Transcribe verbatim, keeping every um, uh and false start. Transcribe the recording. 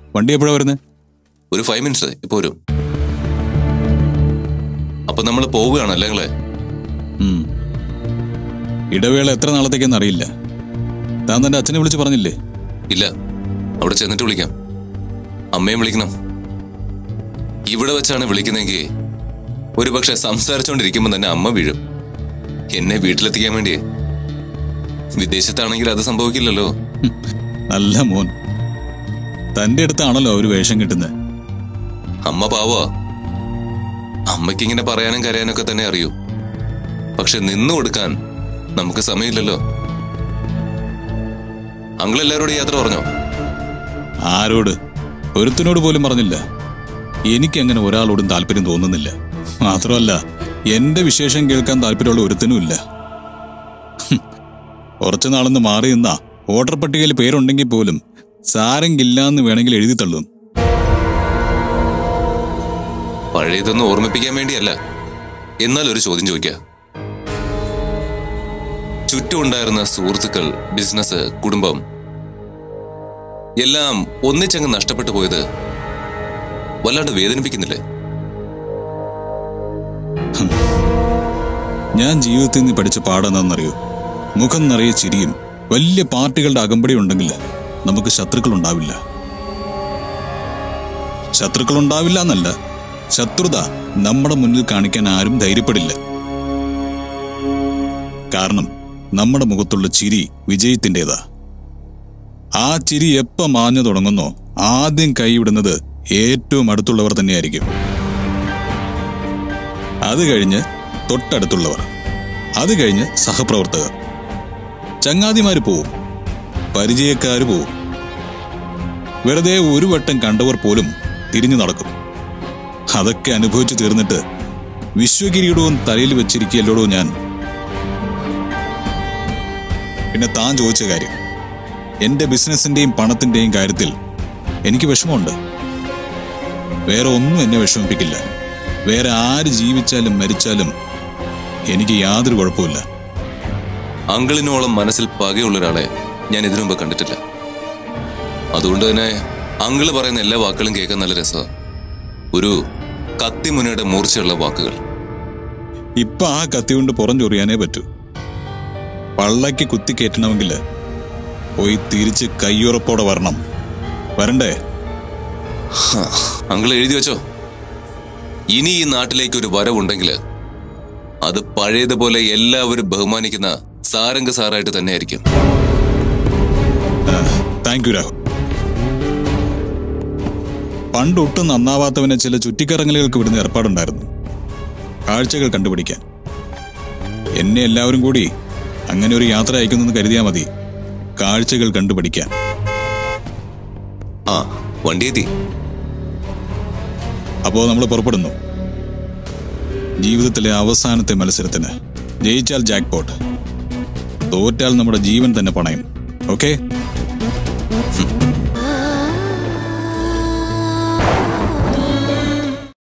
വണ്ടി എപ്പോഴാ വരുന്നത്? ഒരു ഫൈവ് മിനിറ്റ്സ് ഇപ്പൊ വരും. അപ്പൊ നമ്മൾ പോവുകയാണല്ലേ നിങ്ങളെ? ഇടവേള എത്ര നാളത്തേക്കെന്ന് അറിയില്ല. താൻ തന്റെ അച്ഛനെ വിളിച്ച് പറഞ്ഞില്ലേ? ഇല്ല, അവിടെ ചെന്നിട്ട് വിളിക്കാം. അമ്മയും വിളിക്കണം. ഇവിടെ വെച്ചാണ് വിളിക്കുന്നെങ്കിൽ ഒരു പക്ഷെ സംസാരിച്ചോണ്ടിരിക്കുമ്പോ തന്നെ അമ്മ വീഴും. എന്നെ വീട്ടിലെത്തിക്കാൻ വേണ്ടി. വിദേശത്താണെങ്കിൽ അത് സംഭവിക്കില്ലല്ലോ. നല്ല മോൻ. തന്റെ അടുത്താണല്ലോ ഒരു വേഷം കിട്ടുന്നത്. അമ്മ പാവാ. അമ്മയ്ക്ക് ഇങ്ങനെ പറയാനും കരയാനൊക്കെ തന്നെ അറിയൂ. പക്ഷെ നിന്നു കൊടുക്കാൻ നമുക്ക് സമയമില്ലല്ലോ. അങ്കിൾ എല്ലാവരോടും യാത്ര പറഞ്ഞോ? ആരോട്? ഒരുത്തിനോട് പോലും പറഞ്ഞില്ല. എനിക്കങ്ങനെ ഒരാളോടും താല്പര്യം തോന്നുന്നില്ല. മാത്രമല്ല, എന്റെ വിശേഷം കേൾക്കാൻ താല്പര്യമുള്ള ഒരുത്തിനുമില്ല. കുറച്ചു നാളൊന്ന് മാറി നിന്നാ വോട്ടർ പട്ടികയിൽ പേരുണ്ടെങ്കിൽ പോലും സാരംഗില്ലാന്ന് വേണമെങ്കിൽ എഴുതി തള്ളും. പഴയതൊന്നും ഓർമ്മിപ്പിക്കാൻ വേണ്ടിയല്ല. എന്നാൽ ഒരു ചോദ്യം ചോദിക്ക. ചുറ്റുമുണ്ടായിരുന്ന സുഹൃത്തുക്കൾ, ബിസിനസ്, കുടുംബം എല്ലാം ഒന്നിച്ചങ്ങ് നഷ്ടപ്പെട്ടു പോയത് വല്ലാണ്ട് വേദനിപ്പിക്കുന്നില്ലേ? ഞാൻ ജീവിതത്തിൽ നിന്ന് പഠിച്ച പാഠമെന്നറിയോ? മുഖം നിറയെ ചിരിയും വലിയ പാർട്ടികളുടെ അകമ്പടി ഉണ്ടെങ്കിൽ നമുക്ക് ശത്രുക്കൾ ഉണ്ടാവില്ല. ശത്രുക്കൾ ഉണ്ടാവില്ല എന്നല്ല, ശത്രുത നമ്മുടെ മുന്നിൽ കാണിക്കാൻ ആരും ധൈര്യപ്പെടില്ല. കാരണം നമ്മുടെ മുഖത്തുള്ള ചിരി വിജയത്തിൻ്റെതാ. ആ ചിരി എപ്പ മാഞ്ഞു തുടങ്ങുന്നോ ആദ്യം കൈവിടുന്നത് ഏറ്റവും അടുത്തുള്ളവർ തന്നെയായിരിക്കും. അത് കഴിഞ്ഞ് തൊട്ടടുത്തുള്ളവർ, അത് കഴിഞ്ഞ് സഹപ്രവർത്തകർ, ചങ്ങാതിമാര് പോവും, പരിചയക്കാര് പോവും. വെറുതെ ഒരു വട്ടം കണ്ടവർ പോലും തിരിഞ്ഞു നടക്കും. അതൊക്കെ അനുഭവിച്ചു തീർന്നിട്ട് വിശ്വകിരീടവും തലയിൽ വെച്ചിരിക്കുകയല്ലോടോ ഞാൻ. പിന്നെ താൻ ചോദിച്ച കാര്യം, എന്റെ ബിസിനസിന്റെയും പണത്തിന്റെയും കാര്യത്തിൽ എനിക്ക് വിഷമമുണ്ട്. വേറെ ഒന്നും എന്നെ വിഷമിപ്പിക്കില്ല. വേറെ ആര് ജീവിച്ചാലും മരിച്ചാലും എനിക്ക് യാതൊരു കുഴപ്പമില്ല. അങ്കിളിനോളം മനസ്സിൽ പകയുള്ള ഒരാളെ ഞാൻ ഇതിനു മുമ്പ് കണ്ടിട്ടില്ല. അതുകൊണ്ട് തന്നെ അങ്കിള് പറയുന്ന എല്ലാ വാക്കുകളും കേൾക്കാൻ നല്ല രസമാണ്. ഒരു കത്തിമുനയുടെ മൂർച്ചയുള്ള വാക്കുകൾ. ഇപ്പൊ ആ കത്തി കൊണ്ട് പുറം ചൊറിയാനേ പറ്റൂ. പള്ളയ്ക്ക് കുത്തി കയറ്റണമെങ്കിൽ പോയി തിരിച്ച് കയ്യുറപ്പോടെ വരണം. വരണ്ടേ? അങ്കിൾ എഴുതി വെച്ചോ. ഇനി ഈ നാട്ടിലേക്ക് ഒരു വരവുണ്ടെങ്കിൽ അത് പഴയതുപോലെ എല്ലാവരും ബഹുമാനിക്കുന്ന സാരംഗ സാറായിട്ട് തന്നെ ആയിരിക്കും. Thank you Rahul. പണ്ടൊട്ടും നന്നാവാത്തവനെ ചില ചുറ്റിക്കറങ്ങലുകൾക്ക് വിടുന്ന ഏർപ്പാടുണ്ടായിരുന്നു, കാഴ്ചകൾ കണ്ടുപിടിക്കാൻ. എന്നെ എല്ലാവരും കൂടി അങ്ങനെ ഒരു യാത്ര അയക്കുന്നെന്ന് കരുതിയാൽ മതി, കാഴ്ചകൾ കണ്ടുപിടിക്കാൻ. ആ വണ്ടി എത്തി. അപ്പോ നമ്മൾ പുറപ്പെടുന്നു. ജീവിതത്തിലെ അവസാനത്തെ മത്സരത്തിന്. ജയിച്ചാൽ ജാക്ക് പോട്ട്, തോറ്റാൽ നമ്മുടെ ജീവൻ തന്നെ പണയം. ഓക്കെ?